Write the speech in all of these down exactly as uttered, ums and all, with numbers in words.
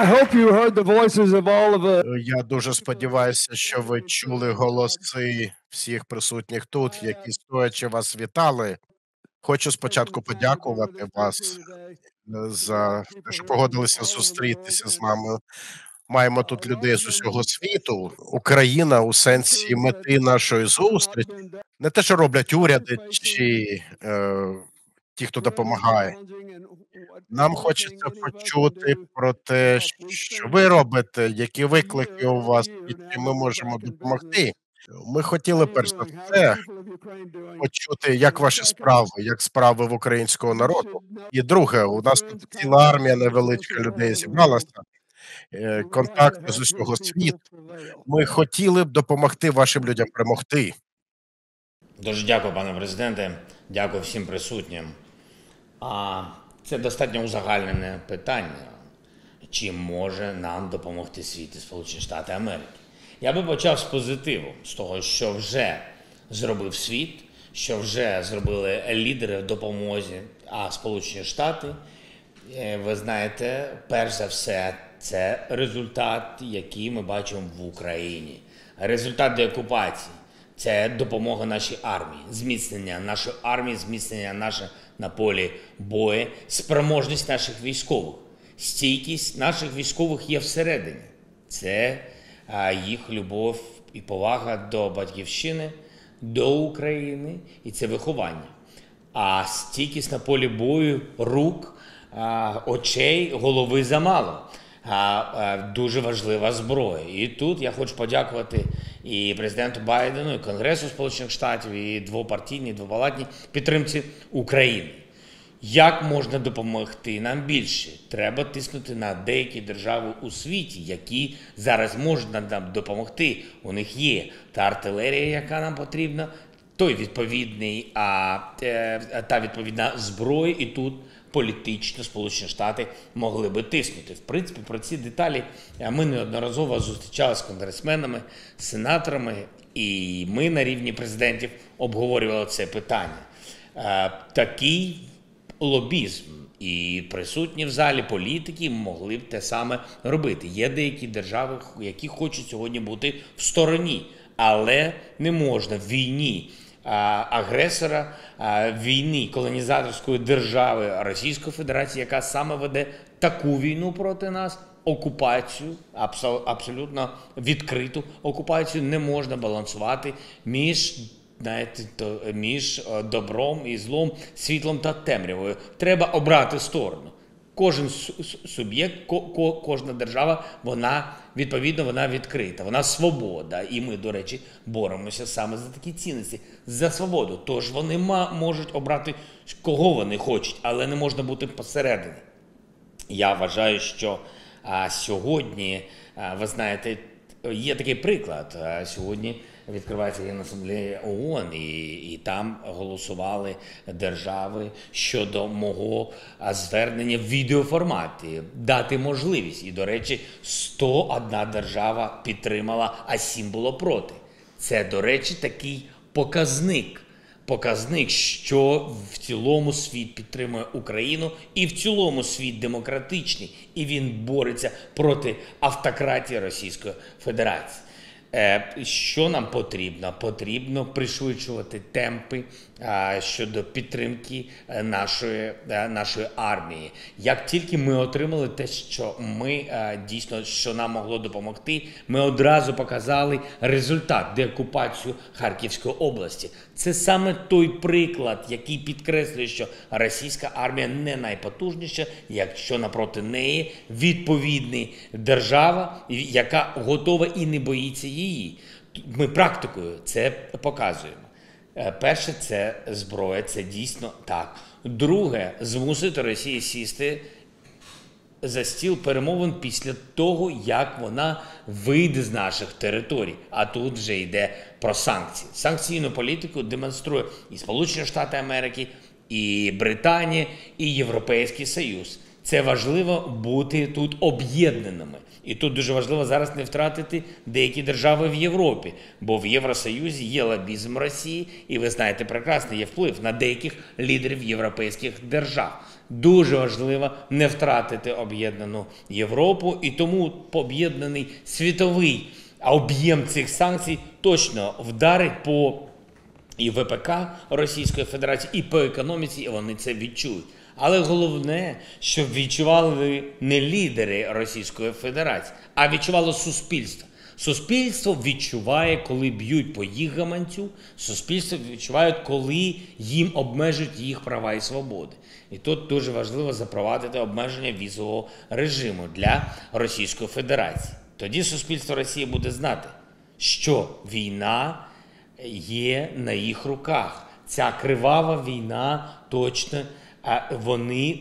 I hope you heard the voices of all of the... Я дуже сподіваюся, що ви чули голоси всіх присутніх тут, які стоячи вас вітали. Хочу спочатку подякувати вас за те, що погодилися зустрітися з нами. Маємо тут людей з усього світу. Україна у сенсі мети нашої зустрічі. Не те, що роблять уряди чи е, ті, хто допомагає. Нам хочеться почути про те, що ви робите, які виклики у вас, і чим ми можемо допомогти. Ми хотіли перш за все почути, як ваші справи, як справи в українського народу. І друге, у нас тут ціла армія невеличка людей зібралася, е, контакти з усього світу. Ми хотіли б допомогти вашим людям перемогти. Дуже дякую, пане президенте. Дякую всім присутнім. А це достатньо узагальнене питання. Чи може нам допомогти світ і Сполучені Штати Америки? Я би почав з позитиву, з того, що вже зробив світ, що вже зробили лідери в допомозі, а Сполучені Штати, ви знаєте, перш за все, це результат, який ми бачимо в Україні. Результат деокупації. Це допомога нашій армії, зміцнення нашої армії, зміцнення наше на полі бою, спроможність наших військових. Стійкість наших військових є всередині. Це а, їх любов і повага до батьківщини, до України, і це виховання. А стійкість на полі бою рук, а, очей, голови замало. А, а, дуже важлива зброя. І тут я хочу подякувати і президенту Байдену, і Конгресу Сполучених Штатів, і двопартійній, двопалатній підтримці України. Як можна допомогти нам більше? Треба тиснути на деякі держави у світі, які зараз можуть нам допомогти. У них є та артилерія, яка нам потрібна, той відповідний, а, та відповідна зброя, і тут політично Сполучені Штати могли би тиснути. В принципі, про ці деталі ми неодноразово зустрічалися з конгресменами, сенаторами, і ми на рівні президентів обговорювали це питання. Такий лобізм і присутні в залі політики могли б те саме робити. Є деякі держави, які хочуть сьогодні бути в стороні, але не можна в війні агресора, війни колонізаторської держави Російської Федерації, яка саме веде таку війну проти нас, окупацію, абсолютно відкриту окупацію, не можна балансувати між, знаєте, між добром і злом, світлом та темрявою. Треба обрати сторону. Кожен суб'єкт, кожна держава, вона, відповідно, вона відкрита, вона свобода. І ми, до речі, боремося саме за такі цінності, за свободу. Тож вони можуть обрати, кого вони хочуть, але не можна бути посередині. Я вважаю, що а, сьогодні, а, ви знаєте, є такий приклад. А, сьогодні відкривається Генасамблея ООН, і, і там голосували держави щодо мого звернення в відеоформаті, дати можливість. І, до речі, сто одна держава підтримала, а сім було проти. Це, до речі, такий показник. Показник, що в цілому світ підтримує Україну, і в цілому світ демократичний, і він бореться проти автократії Російської Федерації. Що нам потрібно? Потрібно пришвидшувати темпи щодо підтримки нашої, нашої армії. Як тільки ми отримали те, що ми дійсно, що нам могло допомогти, ми одразу показали результат деокупацію Харківської області. Це саме той приклад, який підкреслює, що російська армія не найпотужніша, якщо напроти неї відповідна держава, яка готова і не боїться її. Ми практикою це показуємо. Перше, це зброя, це дійсно так. Друге, змусити Росію сісти за стіл перемовин після того, як вона вийде з наших територій. А тут вже йде про санкції. Санкційну політику демонструє і Сполучені Штати Америки, і Британія, і Європейський Союз. Це важливо бути тут об'єднаними. І тут дуже важливо зараз не втратити деякі держави в Європі, бо в Євросоюзі є лобізм Росії, і ви знаєте прекрасно, є вплив на деяких лідерів європейських держав. Дуже важливо не втратити об'єднану Європу, і тому об'єднаний світовий об'єм цих санкцій точно вдарить по і ВПК Російської Федерації, і по економіці, і вони це відчують. Але головне, щоб відчували не лідери Російської Федерації, а відчувало суспільство. Суспільство відчуває, коли б'ють по їх гаманцю, суспільство відчуває, коли їм обмежують їх права і свободи. І тут дуже важливо запровадити обмеження візового режиму для Російської Федерації. Тоді суспільство Росії буде знати, що війна є на їх руках. Ця кривава війна точно, вони,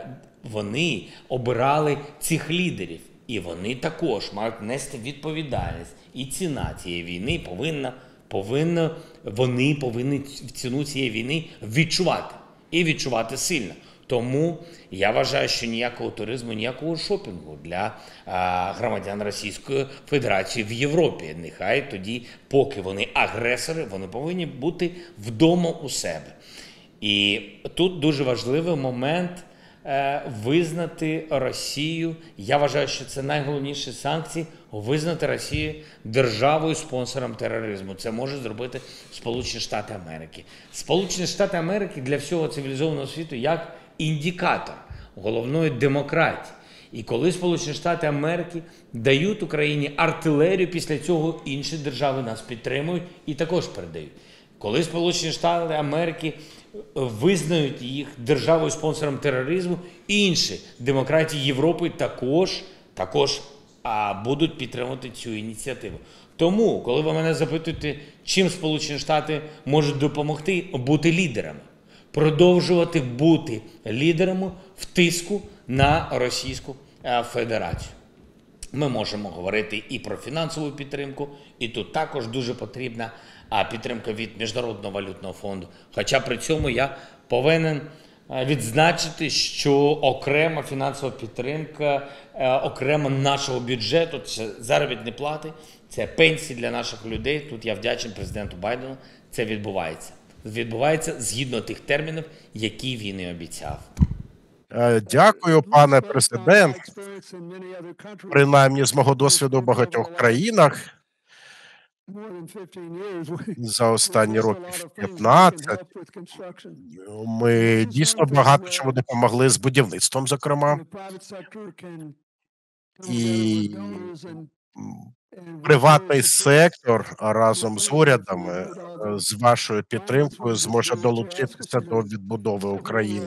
вони обирали цих лідерів. І вони також мають нести відповідальність. І ціна цієї війни повинна, повинна, вони повинні в ціну цієї війни відчувати. І відчувати сильно. Тому я вважаю, що ніякого туризму, ніякого шопінгу для а, громадян Російської Федерації в Європі. Нехай тоді, поки вони агресори, вони повинні бути вдома у себе. І тут дуже важливий момент е, визнати Росію, я вважаю, що це найголовніші санкції, визнати Росію державою-спонсором тероризму. Це може зробити Сполучені Штати Америки. Сполучені Штати Америки для всього цивілізованого світу як індикатор головної демократії. І коли Сполучені Штати Америки дають Україні артилерію, після цього інші держави нас підтримують і також передають. Коли Сполучені Штати Америки визнають їх державою-спонсором тероризму, інші демократії Європи також, також а, будуть підтримувати цю ініціативу. Тому, коли ви мене запитуєте, чим Сполучені Штати можуть допомогти бути лідерами, продовжувати бути лідерами в тиску на Російську Федерацію. Ми можемо говорити і про фінансову підтримку, і тут також дуже потрібна підтримка від Міжнародного валютного фонду. Хоча при цьому я повинен відзначити, що окрема фінансова підтримка, окремо нашого бюджету, це заробітні плати, це пенсії для наших людей. Тут я вдячний президенту Байдену, це відбувається. Відбувається згідно тих термінів, які він і обіцяв. Дякую, пане президент. Принаймні, з мого досвіду в багатьох країнах за останні років п'ятнадцять ми дійсно багато чому допомогли з будівництвом, зокрема. І приватний сектор разом з урядами, з вашою підтримкою, зможе долучитися до відбудови України.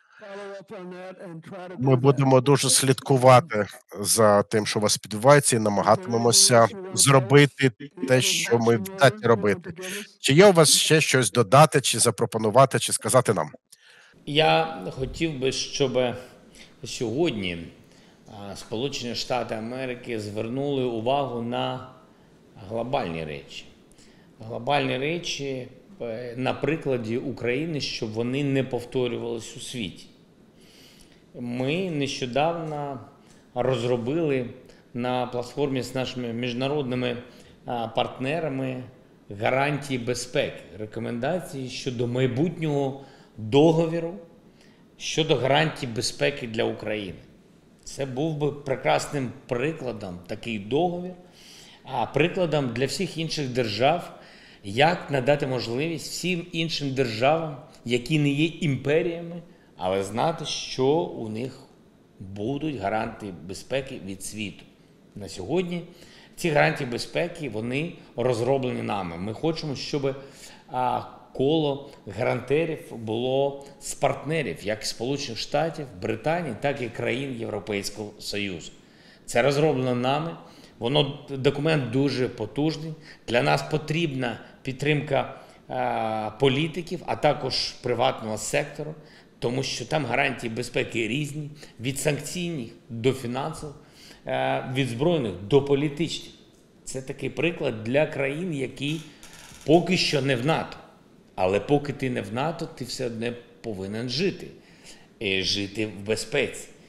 Ми будемо дуже слідкувати за тим, що у вас відбувається, і намагатимемося зробити те, що ми здатні робити. Чи є у вас ще щось додати, чи запропонувати, чи сказати нам? Я хотів би, щоб сьогодні Сполучені Штати Америки звернули увагу на глобальні речі. Глобальні речі на прикладі України, щоб вони не повторювались у світі. Ми нещодавно розробили на платформі з нашими міжнародними партнерами гарантії безпеки, рекомендації щодо майбутнього договору щодо гарантій безпеки для України. Це був би прекрасним прикладом, такий договір, а прикладом для всіх інших держав, як надати можливість всім іншим державам, які не є імперіями, але знати, що у них будуть гарантії безпеки від світу. На сьогодні ці гарантії безпеки, вони розроблені нами. Ми хочемо, щоб а, коло гарантерів було з партнерів, як Сполучених Штатів, Британії, так і країн Європейського Союзу. Це розроблено нами. Воно, документ дуже потужний. Для нас потрібна підтримка а, політиків, а також приватного сектору, тому що там гарантії безпеки різні, від санкційних до фінансових, від збройних до політичних. Це такий приклад для країн, які поки що не в НАТО. Але поки ти не в НАТО, ти все одно повинен жити. І жити в безпеці.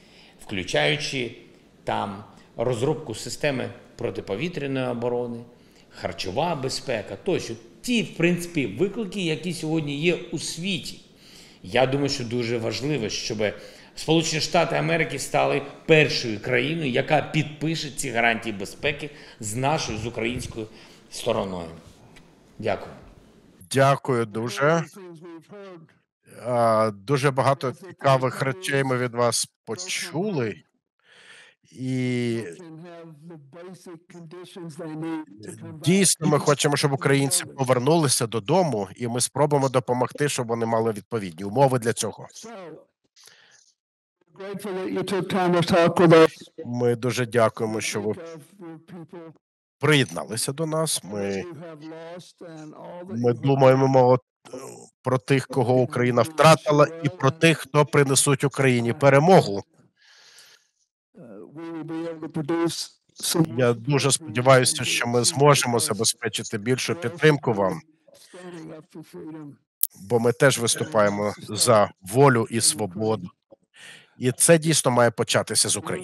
включаючи там розробку системи протиповітряної оборони, харчова безпека тощо. Ті, в принципі, виклики, які сьогодні є у світі. Я думаю, що дуже важливо, щоб Сполучені Штати Америки стали першою країною, яка підпише ці гарантії безпеки з нашою, з українською стороною. Дякую. Дякую дуже. А, Дуже багато цікавих речей ми від вас почули. І дійсно ми хочемо, щоб українці повернулися додому, і ми спробуємо допомогти, щоб вони мали відповідні умови для цього. Ми дуже дякуємо, що ви приєдналися до нас. Ми, ми думаємо про тих, кого Україна втратила, і про тих, хто принесуть Україні перемогу. Я дуже сподіваюся, що ми зможемо забезпечити більшу підтримку вам, бо ми теж виступаємо за волю і свободу. І це дійсно має початися з України.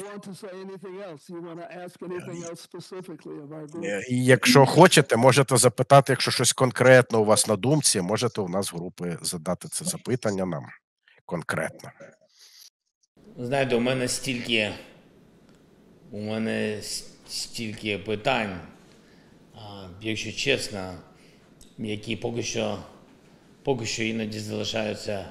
І якщо хочете, можете запитати, якщо щось конкретно у вас на думці, можете у нас в групи задати це запитання нам конкретно. Знаєте, у мене стільки, у мене стільки питань, якщо чесно, які поки що, поки що іноді залишаються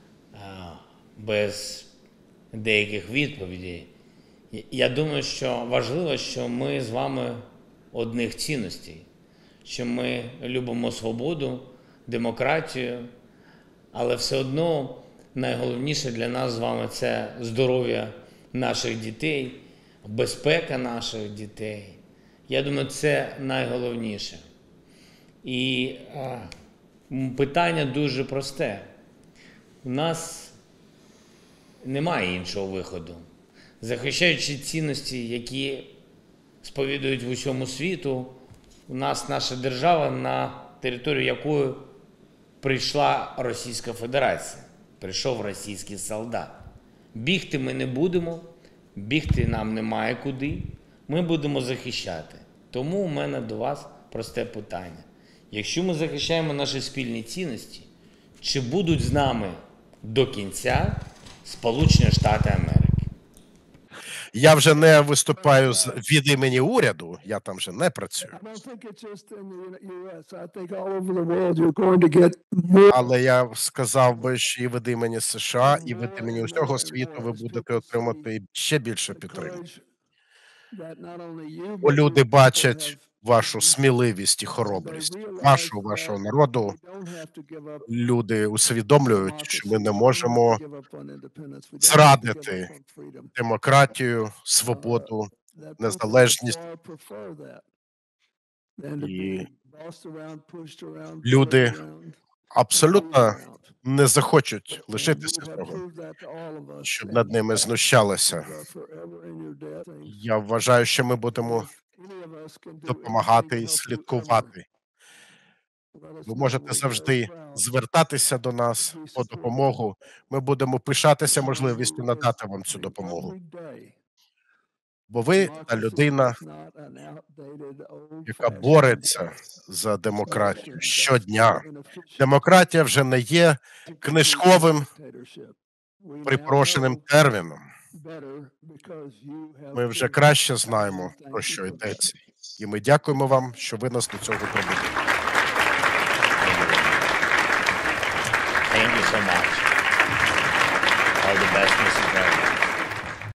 без деяких відповідей. Я думаю, що важливо, що ми з вами одних цінностей, що ми любимо свободу, демократію, але все одно найголовніше для нас з вами – це здоров'я наших дітей, безпека наших дітей. Я думаю, це найголовніше. І а, питання дуже просте. У нас немає іншого виходу. Захищаючи цінності, які сповідують в усьому світу, у нас наша держава, на територію якої прийшла Російська Федерація, прийшов російський солдат. Бігти ми не будемо, бігти нам немає куди, ми будемо захищати. Тому у мене до вас просте питання. Якщо ми захищаємо наші спільні цінності, чи будуть з нами до кінця Сполучені Штати Америки? Я вже не виступаю з, від імені уряду, я там вже не працюю. Але я сказав би, що і від імені США, і від імені усього світу ви будете отримати ще більше підтримки. Бо люди бачать вашу сміливість і хоробрість, вашу, вашого народу. Люди усвідомлюють, що ми не можемо зрадити демократію, свободу, незалежність. І люди абсолютно не захочуть лишитися цього, щоб над ними знущалися. Я вважаю, що ми будемо допомагати і слідкувати. Ви можете завжди звертатися до нас по допомогу. Ми будемо пишатися можливістю надати вам цю допомогу. Бо ви та людина, яка бореться за демократію щодня. Демократія вже не є книжковим припрошеним терміном. Ми вже краще знаємо, про що йдеться. І ми дякуємо вам, що ви нас до цього привели. Thank you so much.